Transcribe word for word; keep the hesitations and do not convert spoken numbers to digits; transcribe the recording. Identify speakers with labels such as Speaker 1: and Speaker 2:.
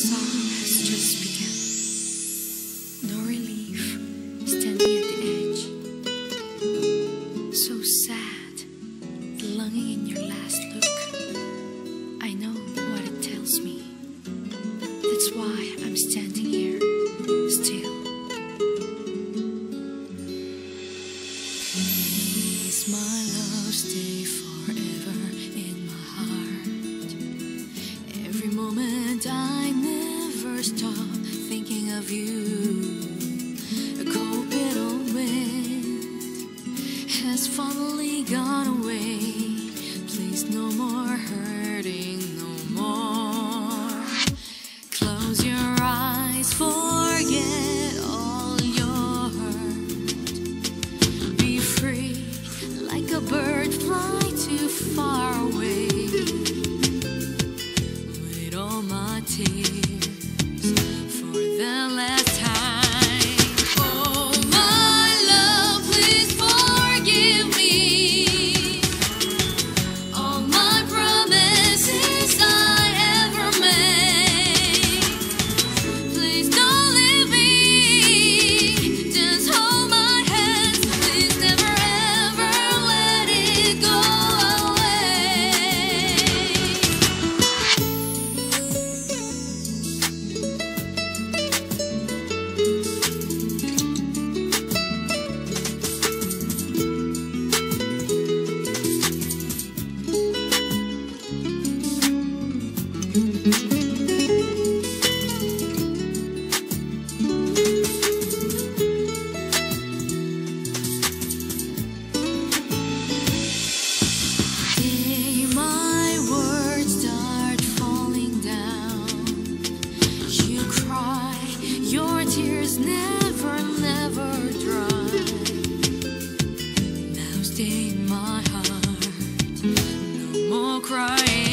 Speaker 1: song has just begun. No relief, standing at the edge. So sad, the longing in your last look. I know what it tells me. That's why I'm standing here, still. Please, my love, stay forever in my heart. Every moment I never stop thinking of you. A cold bitter wind has finally gone away. Please, no more hurting, no more. Close your eyes, forget all your hurt. Be free, like a bird, fly too far away. With all my tears for the last time. Oh, my love, please forgive me. All my promises I ever made. Please don't leave me. Just hold my hand. Please never ever let it go away. Day my words start falling down. You cry, your tears never, never dry. Now stay in my heart, no more crying.